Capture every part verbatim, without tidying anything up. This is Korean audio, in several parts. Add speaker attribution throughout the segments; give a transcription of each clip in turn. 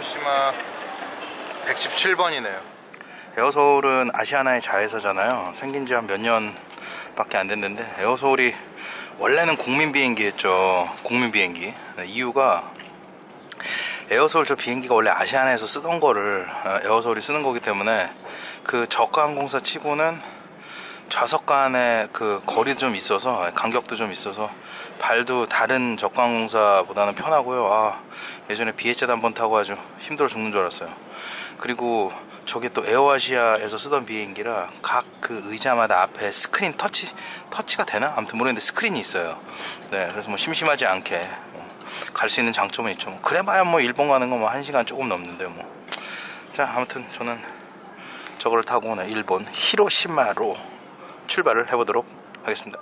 Speaker 1: 히로시마 백십칠 번이네요 에어서울은 아시아나의 자회사잖아요. 생긴 지 한 몇 년밖에 안 됐는데 에어서울이 원래는 국민 비행기였죠. 국민 비행기. 이유가 에어서울 저 비행기가 원래 아시아나에서 쓰던 거를 에어서울이 쓰는 거기 때문에 그 저가 항공사 치고는 좌석 간의 그 거리도 좀 있어서 간격도 좀 있어서 발도 다른 저가 항공사보다는 편하고요. 아, 예전에 비에이치도 한번 타고 아주 힘들어 죽는 줄 알았어요. 그리고 저게 또 에어아시아에서 쓰던 비행기라 각 그 의자마다 앞에 스크린 터치 터치가 되나? 아무튼 모르겠는데 스크린이 있어요. 네, 그래서 뭐 심심하지 않게 갈 수 있는 장점은 있죠. 뭐 그래봐야 뭐 일본 가는 거 뭐 한 시간 조금 넘는데 뭐. 자, 아무튼 저는 저거를 타고 네, 일본 히로시마로 출발을 해보도록 하겠습니다.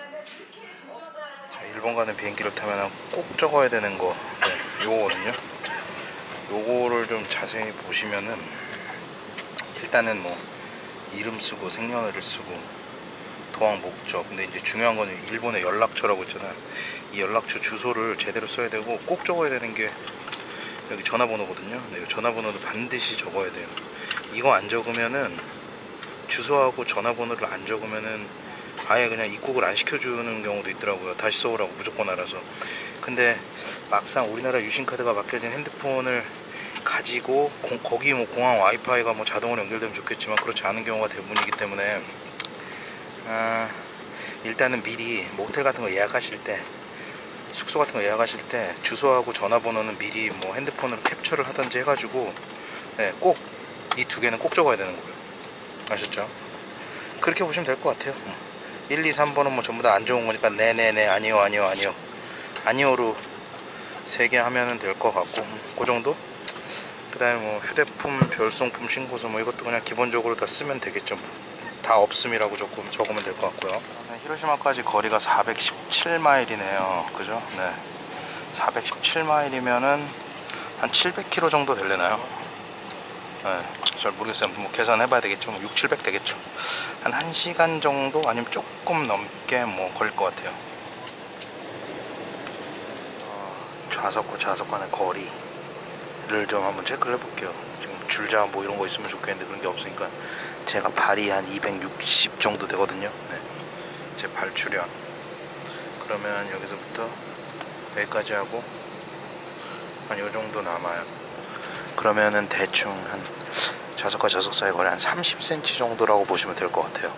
Speaker 1: 자, 일본 가는 비행기를 타면 꼭 적어야 되는 거 네, 요거거든요. 요거를 좀 자세히 보시면은 일단은 뭐 이름 쓰고 생년월일 쓰고 도항 목적, 근데 이제 중요한 건 일본의 연락처라고 있잖아요. 이 연락처 주소를 제대로 써야 되고 꼭 적어야 되는 게 여기 전화번호거든요. 네, 전화번호도 반드시 적어야 돼요. 이거 안 적으면은 주소하고 전화번호를 안 적으면은 아예 그냥 입국을 안 시켜주는 경우도 있더라고요. 다시 써오라고 무조건 알아서. 근데 막상 우리나라 유심카드가 박혀진 핸드폰을 가지고 고, 거기 뭐 공항 와이파이가 뭐 자동으로 연결되면 좋겠지만 그렇지 않은 경우가 대부분이기 때문에 아, 일단은 미리 뭐 호텔 같은 거 예약하실 때 숙소 같은 거 예약하실 때 주소하고 전화번호는 미리 뭐 핸드폰으로 캡처를 하든지 해가지고 네, 꼭 이 두 개는 꼭 적어야 되는 거예요. 아셨죠? 그렇게 보시면 될 것 같아요. 일, 이, 삼 번은 뭐 전부 다 안 좋은 거니까 네네네 아니요 아니요 아니요 아니요로 세 개 하면은 될 것 같고 그 정도? 그 다음에 뭐 휴대폰 별송품 신고서 뭐 이것도 그냥 기본적으로 다 쓰면 되겠죠. 다 없음이라고 적고, 적으면 될 것 같고요. 히로시마까지 거리가 사백십칠 마일이네요. 그죠? 네. 사백십칠 마일이면은 한 칠백 킬로미터 정도 되려나요? 네. 잘 모르겠어요. 뭐 계산해봐야 되겠죠. 뭐 육, 칠백 되겠죠. 한 1시간 정도 아니면 조금 넘게 뭐 걸릴 것 같아요. 어, 좌석과 좌석 간의 거리를 좀 한번 체크를 해볼게요. 지금 줄자 뭐 이런 거 있으면 좋겠는데 그런 게 없으니까 제가 발이 한 이백육십 정도 되거든요. 네. 제 발 출연. 그러면 여기서부터 여기까지 하고 한 요 정도 남아요. 그러면은 대충 한 좌석과 좌석 사이 거리 한 삼십 센티미터 정도라고 보시면 될 것 같아요.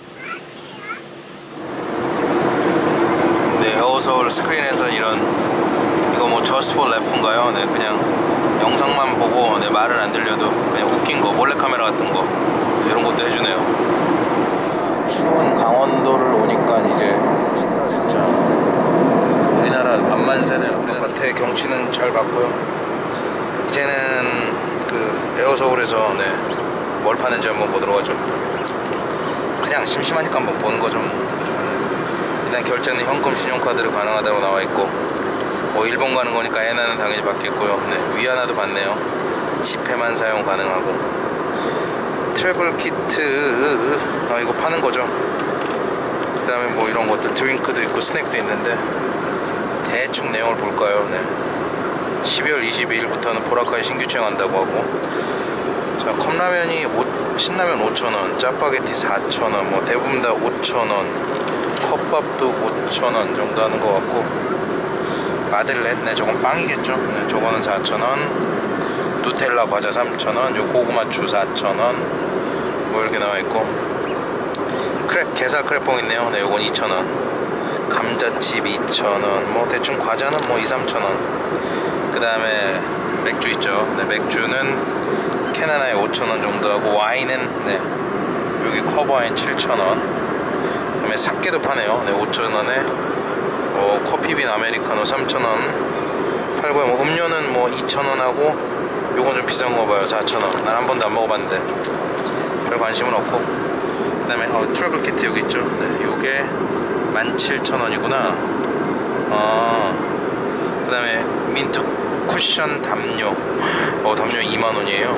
Speaker 1: 네, 에어서울 스크린에서 이런 이거 뭐 Just for Laugh인가요? 네, 그냥 영상만 보고 네, 말은 안 들려도 그냥 웃긴 거, 몰래카메라 같은 거 네, 이런 것도 해주네요. 추운 강원도를 오니까 이제 진짜 우리나라 만만세네요. 바깥의 경치는 잘 봤고요. 이제는 그 에어서울에서 네, 뭘 파는지 한번 보도록 하죠. 그냥 심심하니까 한번 보는 거죠. 일단 결제는 현금 신용카드로 가능하다고 나와 있고 뭐 일본 가는 거니까 엔화는 당연히 받겠고요. 네, 위안화도 받네요. 지폐만 사용 가능하고 트래블 키트 아 이거 파는 거죠. 그 다음에 뭐 이런 것들 드링크도 있고 스낵도 있는데 대충 내용을 볼까요? 네. 십이월 이십이일부터는 보라카이 신규 취행한다고 하고 자 컵라면이 오, 신라면 오천 원, 짜파게티 사천 원, 뭐 대부분 다 오천 원, 컵밥도 오천 원 정도 하는 것 같고 마들렌, 네 저건 빵이겠죠. 네, 저거는 사천 원, 누텔라 과자 삼천 원, 요 고구마추 사천 원 뭐 이렇게 나와있고 크랩, 게살 크랩봉 있네요. 네 요건 이천 원, 감자칩 이천 원, 뭐 대충 과자는 뭐 이, 삼천 원. 그 다음에 맥주 있죠. 네, 맥주는 캔 하나에 오천 원 정도 하고 와인은 네, 여기 컵와인 칠천 원. 그 다음에 사케도 파네요. 네, 오천 원에 뭐 커피빈 아메리카노 삼천 원 팔고요. 뭐 음료는 뭐 이천 원 하고 요건 좀 비싼 거 봐요. 사천 원. 난 한 번도 안 먹어봤는데 별 관심은 없고 그 다음에 어, 트러블 키트 여기 있죠. 네, 요게 만 칠천 원이구나. 아, 그 다음에 민트 쿠션 담요 어 담요 이만 원이에요.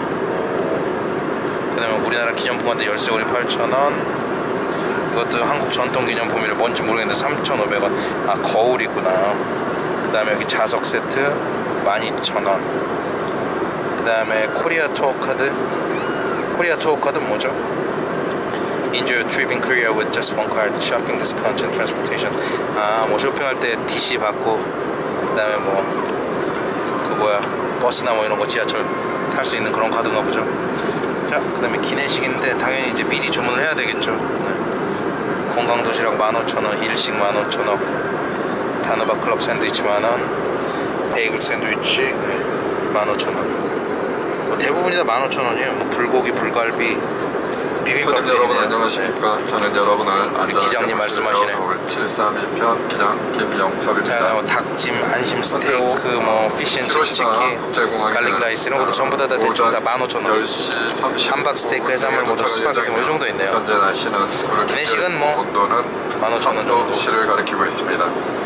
Speaker 1: 그 다음에 우리나라 기념품한테 열쇠고리 팔천 원. 이것도 한국 전통 기념품이라 뭔지 모르겠는데 삼천오백 원. 아 거울이구나. 그 다음에 여기 자석 세트 만 이천 원. 그 그 다음에 코리아 투어 카드. 코리아 투어 카드는 뭐죠? Enjoy your trip in Korea with just one card. Shopping discount and transportation. 아, 뭐 쇼핑할 때 디씨 받고, 그 다음에 뭐 그 뭐야 버스나 뭐 이런 거 지하철 탈 수 있는 그런 카드인가 보죠. 자, 그 다음에 기내식인데 당연히 이제 미리 주문을 해야 되겠죠. 네. 건강도시락 만 오천 원, 일식 만 오천 원, 단호박 클럽 샌드위치 만 원, 베이글 샌드위치 네, 만 오천 원. 뭐 대부분이 다 만 오천 원이에요. 뭐 불고기, 불갈비, 비빔밥
Speaker 2: 여러분 안녕하십니까. 네. 저는 여러분을 안전하게
Speaker 1: 기장님 말씀하시네.
Speaker 2: 칠삼일 편 기장 김영석입니다.
Speaker 1: 자, 뭐 닭찜, 안심 스테이크, 뭐 피쉬앤칩스 치킨, 갈릭 라이스 이런 것도 전부 다, 다 대충 다 만 오천 원. 함박 스테이크, 해산물 모두 스파게티 뭐 이 정도 있네요.
Speaker 2: 현재 날씨는
Speaker 1: 기내식은 뭐 만 오천 원 정도.
Speaker 2: 시를 가리키고 있습니다.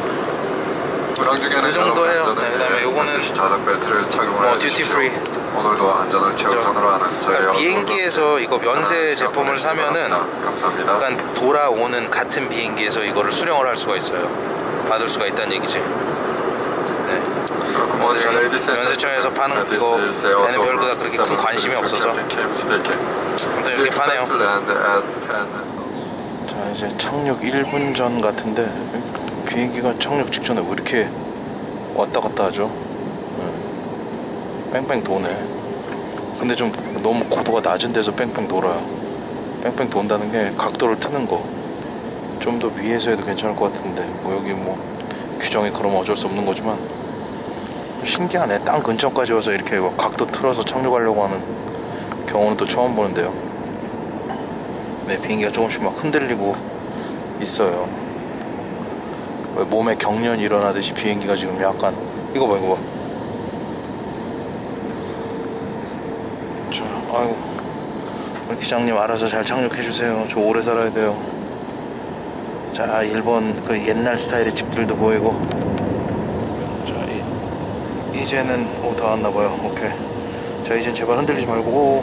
Speaker 1: 이 정도 해요. 네, 그 다음에 요거는
Speaker 2: 자석벨트를 착용하여
Speaker 1: 뭐 듀티 프리.
Speaker 2: 오늘도 안전을 최우선으로 하는 저희
Speaker 1: 그러니까 비행기에서 이거 면세 제품을 사면은
Speaker 2: 감사합니다.
Speaker 1: 약간 돌아오는 같은 비행기에서 이거를 수령을 할 수가 있어요. 받을 수가 있다는 얘기지. 네. 면세청에서 파는 이거 에는 별보다 그렇게 큰 관심이 없어서 아무튼 이렇게 파네요. 자, 이제 착륙 일 분 전 같은데 비행기가 착륙 직전에 왜 이렇게 왔다 갔다 하죠? 뺑뺑 도네. 근데 좀 너무 고도가 낮은 데서 뺑뺑 돌아요. 뺑뺑 돈다는 게 각도를 트는 거. 좀 더 위에서 해도 괜찮을 것 같은데 뭐 여기 뭐 규정이 그러면 어쩔 수 없는 거지만 신기하네. 땅 근처까지 와서 이렇게 각도 틀어서 착륙하려고 하는 경우는 또 처음 보는데요. 네, 비행기가 조금씩 막 흔들리고 있어요. 몸에 경련이 일어나듯이 비행기가 지금 약간 이거 봐 이거 봐. 자, 아이고 우리 기장님 알아서 잘 착륙해주세요. 저 오래 살아야 돼요. 자, 일본 그 옛날 스타일의 집들도 보이고. 자, 이, 이제는 오, 다 왔나봐요. 오케이. 자, 이젠 제발 흔들리지 말고.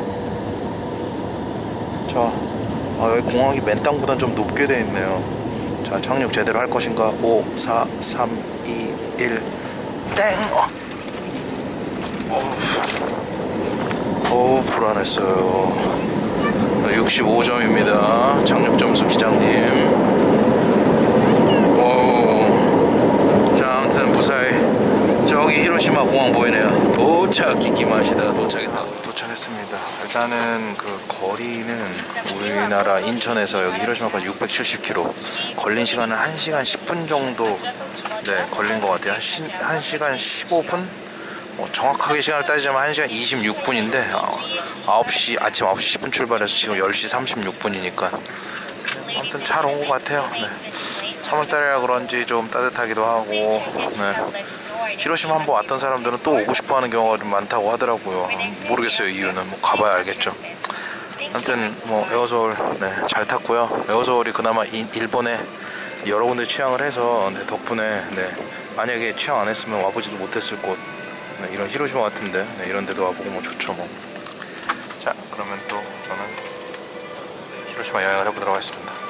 Speaker 1: 자, 아, 여기 공항이 맨 땅보단 좀 높게 돼 있네요. 자, 착륙 제대로 할 것인가? 오, 사, 삼, 이, 일 땡! 어. 어우, 불안했어요. 육십오 점입니다. 착륙 점수 기장님. 오. 자, 아무튼 무사히 저기 히로시마 공항 보이네요. 도착. 기기마시다. 도착했다. 도착했습니다. 일단은 그 거리는 우리나라 인천에서 여기 히로시마까지 육백칠십 킬로미터. 걸린 시간은 한 시간 십 분 정도 네 걸린 것 같아요. 한, 시, 한 시간 십오 분? 뭐 정확하게 시간을 따지자면 한 시간 이십육 분인데 어, 아홉 시 아침 아홉 시 십 분 출발해서 지금 열 시 삼십육 분이니까 아무튼 잘 온 것 같아요. 네. 삼월달이라 그런지 좀 따뜻하기도 하고 네. 히로시마 한번 왔던 사람들은 또 오고 싶어하는 경우가 좀 많다고 하더라고요. 모르겠어요. 이유는 뭐 가봐야 알겠죠. 아무튼 뭐 에어서울 네, 잘 탔고요. 에어서울이 그나마 이, 일본에 여러 군데 취항을 해서 네, 덕분에 네, 만약에 취항 안 했으면 와보지도 못했을 곳 네, 이런 히로시마 같은데 네, 이런 데도 와보고 뭐 좋죠 뭐. 자, 그러면 또 저는 히로시마 여행을 해보도록 하겠습니다.